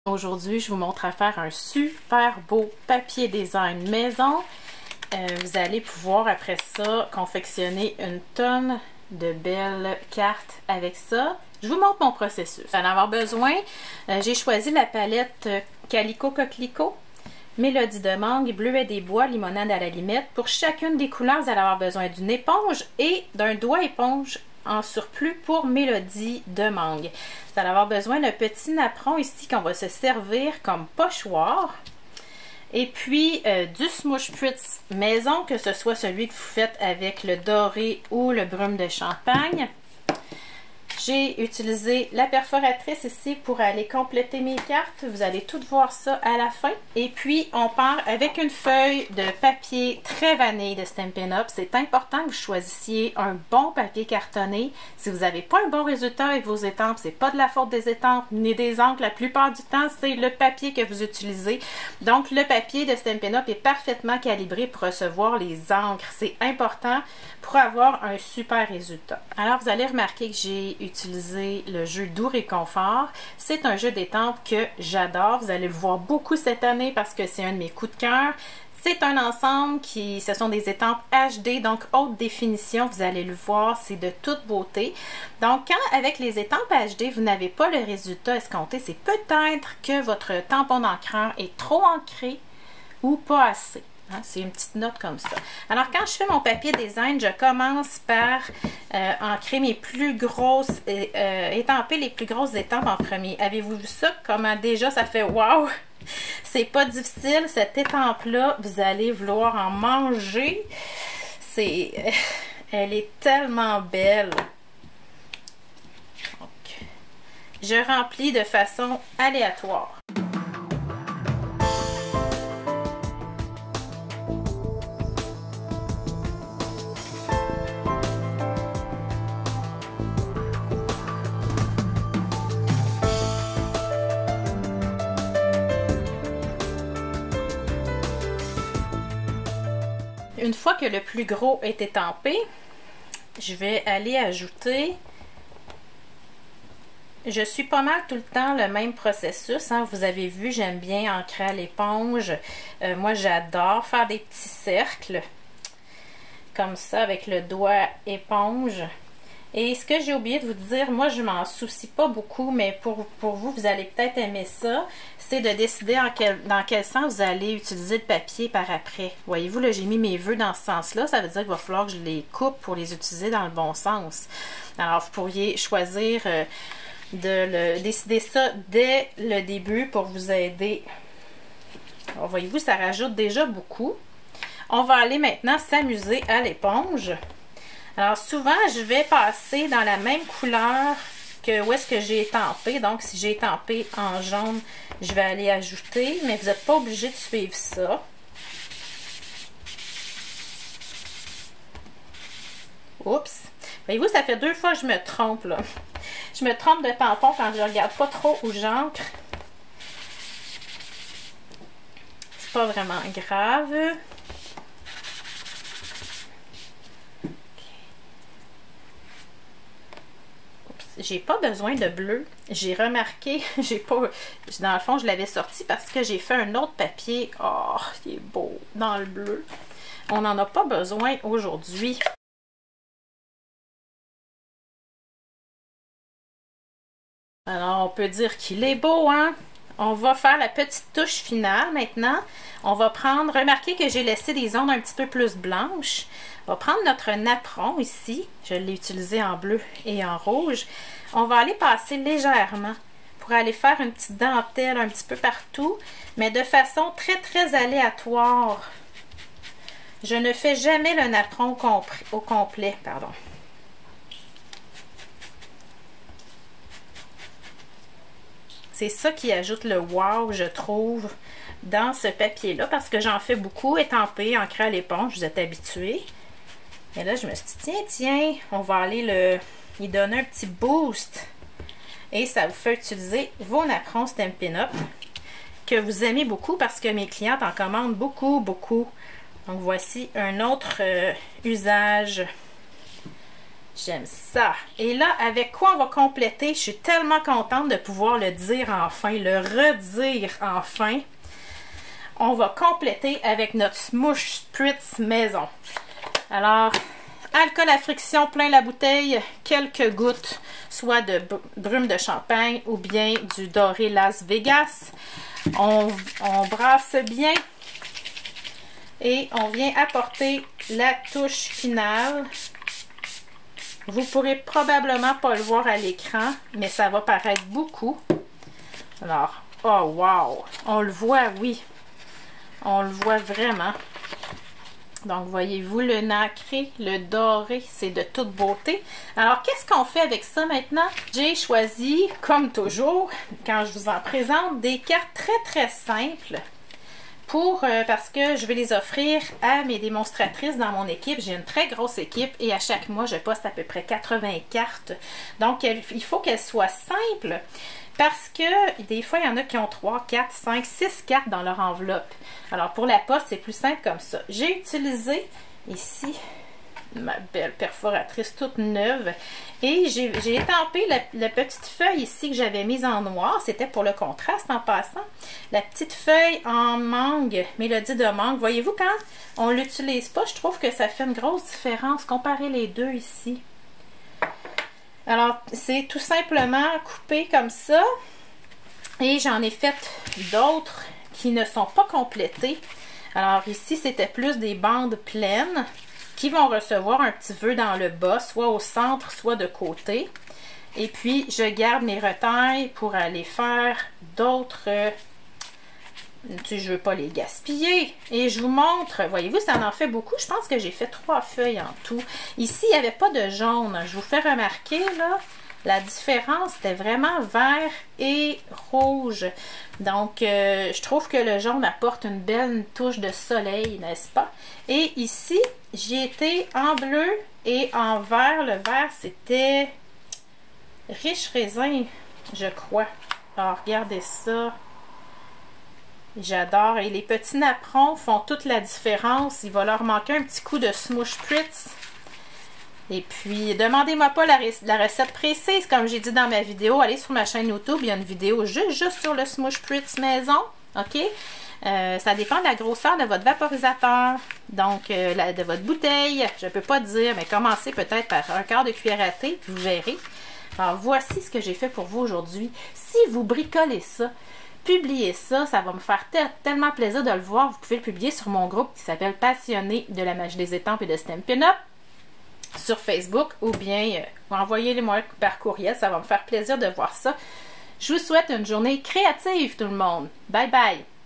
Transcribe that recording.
Aujourd'hui, je vous montre à faire un super beau papier design maison. Vous allez pouvoir après ça confectionner une tonne de belles cartes avec ça. Je vous montre mon processus. Vous allez en avoir besoin. J'ai choisi la palette Calico Coquelicot, Mélodie de mangue, Bleuet des bois, Limonade à la limette. Pour chacune des couleurs, vous allez avoir besoin d'une éponge et d'un doigt éponge en surplus pour Mélodie de mangue. Vous allez avoir besoin d'un petit napperon ici qu'on va se servir comme pochoir. Et puis du Smoosh Spritz maison, que ce soit celui que vous faites avec le doré ou le brume de champagne. J'ai utilisé la perforatrice ici pour aller compléter mes cartes. Vous allez tout voir ça à la fin. Et puis, on part avec une feuille de papier très vanille de Stampin' Up. C'est important que vous choisissiez un bon papier cartonné. Si vous n'avez pas un bon résultat avec vos étampes, c'est pas de la faute des étampes ni des encres. La plupart du temps, c'est le papier que vous utilisez. Donc, le papier de Stampin' Up est parfaitement calibré pour recevoir les encres. C'est important pour avoir un super résultat. Alors, vous allez remarquer que j'ai utilisé le jeu Doux Réconfort. C'est un jeu d'étampes que j'adore. Vous allez le voir beaucoup cette année parce que c'est un de mes coups de cœur. C'est un ensemble ce sont des étampes HD, donc haute définition. Vous allez le voir, c'est de toute beauté. Donc, quand avec les étampes HD, vous n'avez pas le résultat escompté, c'est peut-être que votre tampon d'encreur est trop ancré ou pas assez. C'est une petite note comme ça. Alors, quand je fais mon papier design, je commence par ancrer mes plus grosses, étamper les plus grosses étampes en premier. Avez-vous vu ça? Comment déjà ça fait wow! C'est pas difficile, cette étampe-là, vous allez vouloir en manger. Elle est tellement belle. Donc, je remplis de façon aléatoire. Une fois que le plus gros est étampé, je vais aller ajouter, je suis pas mal tout le temps le même processus, hein. Vous avez vu, j'aime bien ancrer à l'éponge. Moi, j'adore faire des petits cercles, comme ça, avec le doigt éponge. Et ce que j'ai oublié de vous dire, moi je m'en soucie pas beaucoup, mais pour vous, vous allez peut-être aimer ça, c'est de décider dans quel sens vous allez utiliser le papier par après. Voyez-vous, là j'ai mis mes vœux dans ce sens-là, ça veut dire qu'il va falloir que je les coupe pour les utiliser dans le bon sens. Alors vous pourriez choisir de décider ça dès le début pour vous aider. Alors, voyez-vous, ça rajoute déjà beaucoup. On va aller maintenant s'amuser à l'éponge. Alors souvent, je vais passer dans la même couleur que où est-ce que j'ai étampé. Donc, si j'ai étampé en jaune, je vais aller ajouter, mais vous n'êtes pas obligé de suivre ça. Oups! Voyez-vous, ça fait 2 fois que je me trompe, là. Je me trompe de tampon quand je ne regarde pas trop où j'ancre. C'est pas vraiment grave. J'ai pas besoin de bleu. J'ai remarqué, dans le fond, je l'avais sorti parce que j'ai fait un autre papier. Oh, il est beau dans le bleu. On n'en a pas besoin aujourd'hui. Alors, on peut dire qu'il est beau, hein? On va faire la petite touche finale maintenant. On va prendre, remarquez que j'ai laissé des ondes un petit peu plus blanches. On va prendre notre napperon ici. Je l'ai utilisé en bleu et en rouge. On va aller passer légèrement pour aller faire une petite dentelle un petit peu partout, mais de façon très, très aléatoire. Je ne fais jamais le napperon au complet, pardon. C'est ça qui ajoute le wow, je trouve, dans ce papier-là, parce que j'en fais beaucoup, étampé, ancré à l'éponge, vous êtes habitués. Et là, je me suis dit, tiens, on va aller y donner un petit boost. Et ça vous fait utiliser vos napperons Stampin' Up, que vous aimez beaucoup, parce que mes clientes en commandent beaucoup, beaucoup. Donc, voici un autre usage J'aime ça. Et là, avec quoi on va compléter? Je suis tellement contente de pouvoir le dire enfin, le redire enfin. On va compléter avec notre Smoosh Spritz maison. Alors, alcool à friction plein la bouteille, quelques gouttes, soit de brume de champagne ou bien du doré Las Vegas. On brasse bien et on vient apporter la touche finale. Vous pourrez probablement pas le voir à l'écran, mais ça va paraître beaucoup. Alors, oh wow! On le voit, oui. On le voit vraiment. Donc, voyez-vous, le nacré, le doré, c'est de toute beauté. Alors, qu'est-ce qu'on fait avec ça maintenant? J'ai choisi, comme toujours, quand je vous en présente, des cartes très, très simples. Parce que je vais les offrir à mes démonstratrices dans mon équipe. J'ai une très grosse équipe et à chaque mois, je poste à peu près 80 cartes. Donc, il faut qu'elles soient simples parce que des fois, il y en a qui ont 3, 4, 5, 6 cartes dans leur enveloppe. Alors, pour la poste, c'est plus simple comme ça. J'ai utilisé ici ma belle perforatrice toute neuve et j'ai étampé la petite feuille ici que j'avais mise en noir, c'était pour le contraste en passant, la petite feuille en mangue, mélodie de mangue. Voyez-vous, quand on l'utilise pas, je trouve que ça fait une grosse différence. Comparez les deux ici. Alors, c'est tout simplement coupé comme ça et j'en ai fait d'autres qui ne sont pas complétées. Alors ici, c'était plus des bandes pleines qui vont recevoir un petit vœu dans le bas, soit au centre, soit de côté. Et puis, je garde mes retailles pour aller faire d'autres... je ne veux pas les gaspiller. Et je vous montre, voyez-vous, ça en fait beaucoup. Je pense que j'ai fait 3 feuilles en tout. Ici, il n'y avait pas de jaune. Je vous fais remarquer, là, la différence, c'était vraiment vert et rouge. Donc, je trouve que le jaune apporte une belle touche de soleil, n'est-ce pas? Et ici, j'ai été en bleu et en vert. Le vert, c'était riche raisin, je crois. Alors, regardez ça. J'adore. Et les petits napperons font toute la différence. Il va leur manquer un petit coup de Smoosh Spritz. Et puis, demandez-moi pas la recette précise, comme j'ai dit dans ma vidéo. Allez sur ma chaîne YouTube, il y a une vidéo juste sur le Smoosh Spritz maison. OK? Ça dépend de la grosseur de votre vaporisateur, donc de votre bouteille. Je ne peux pas dire, mais commencez peut-être par un quart de cuillère à thé, puis vous verrez. Alors, voici ce que j'ai fait pour vous aujourd'hui. Si vous bricolez ça, publiez ça, ça va me faire tellement plaisir de le voir. Vous pouvez le publier sur mon groupe qui s'appelle Passionné de la magie des étampes et de Stampin' Up sur Facebook, ou bien envoyez-les-moi par courriel, ça va me faire plaisir de voir ça. Je vous souhaite une journée créative tout le monde. Bye bye!